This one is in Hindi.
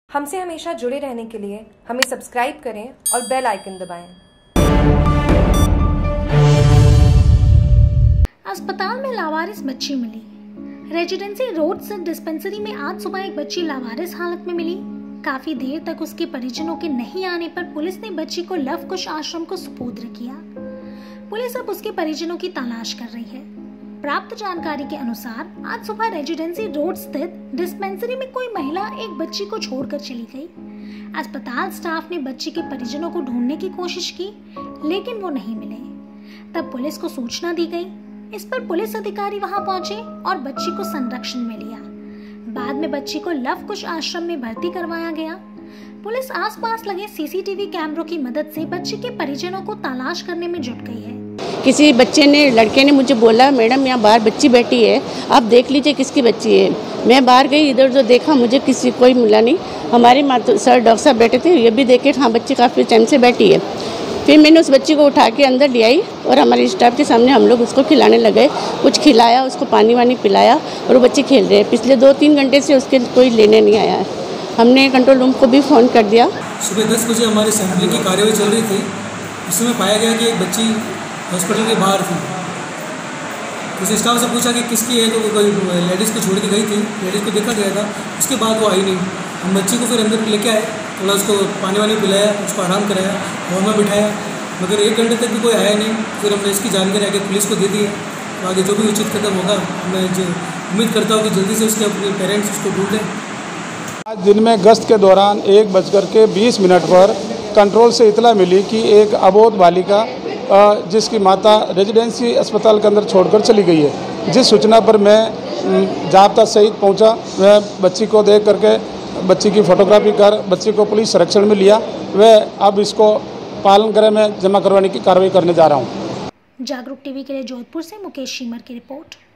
हमसे हमेशा जुड़े रहने के लिए हमें सब्सक्राइब करें और बेल आइकन दबाएं। अस्पताल में लावारिस बच्ची मिली। रेजिडेंसी रोड स्थित डिस्पेंसरी में आज सुबह एक बच्ची लावारिस हालत में मिली। काफी देर तक उसके परिजनों के नहीं आने पर पुलिस ने बच्ची को लव कुश आश्रम को सुपुर्द किया। पुलिस अब उसके परिजनों की तलाश कर रही है। प्राप्त जानकारी के अनुसार आज सुबह रेजिडेंसी रोड स्थित डिस्पेंसरी में कोई महिला एक बच्ची को छोड़कर चली गई। अस्पताल स्टाफ ने बच्ची के परिजनों को ढूंढने की कोशिश की, लेकिन वो नहीं मिले। तब पुलिस को सूचना दी गई। इस पर पुलिस अधिकारी वहां पहुंचे और बच्ची को संरक्षण में लिया। बाद में बच्ची को लव कुश आश्रम में भर्ती करवाया गया। पुलिस आसपास लगे सीसीटीवी कैमरों की मदद से बच्ची के परिजनों को तलाश करने में जुट गई है। किसी लड़के ने मुझे बोला, मैडम यहाँ बाहर बच्ची बैठी है, आप देख लीजिए किसकी बच्ची है। मैं बाहर गई, इधर जो देखा मुझे कोई मिला नहीं। हमारे सर डॉक्टर साहब बैठे थे, ये भी देखे हाँ बच्ची काफ़ी टाइम से बैठी है। फिर मैंने उस बच्ची को उठा के अंदर ले आई और हमारे स्टाफ के सामने हम लोग उसको खिलाने लगे। कुछ खिलाया, उसको पानी वानी पिलाया और वो बच्चे खेल रहे हैं। पिछले 2-3 घंटे से उसके कोई लेने नहीं आया है। हमने कंट्रोल रूम को भी फ़ोन कर दिया। सुबह 10 बजे हमारी सैंपलिंग की कार्यवाही चल रही थी। उसमें पाया गया कि एक बच्ची हॉस्पिटल के बाहर थी। उस स्टाफ से पूछा कि किसकी है, तो वो कोई लेडीज़ को छोड़ के गई थी। लेडीज़ को देखा गया था, उसके बाद वो आई नहीं। हम बच्ची को फिर अंदर लेके आए, थोड़ा उसको पानी वानी पिलाया, उसको आराम कराया, हॉल में बिठाया, मगर 1 घंटे तक भी कोई आया नहीं। फिर हमने इसकी जानकारी आगे पुलिस को दे दी है। आगे जो भी उचित कदम होगा, मैं उम्मीद करता हूँ कि जल्दी से उसके अपने पेरेंट्स उसको ढूंढें। आज दिन में गश्त के दौरान 1:20 पर कंट्रोल से इतला मिली कि एक अबोध बालिका जिसकी माता रेजिडेंसी अस्पताल के अंदर छोड़कर चली गई है। जिस सूचना पर मैं जाब्ता सहित पहुंचा, मैं बच्ची को देख करके बच्ची की फोटोग्राफी कर बच्ची को पुलिस संरक्षण में लिया। वह अब इसको पालन गृह में जमा करवाने की कार्रवाई करने जा रहा हूं। जागरूक टीवी के लिए जोधपुर से मुकेश शीमर की रिपोर्ट।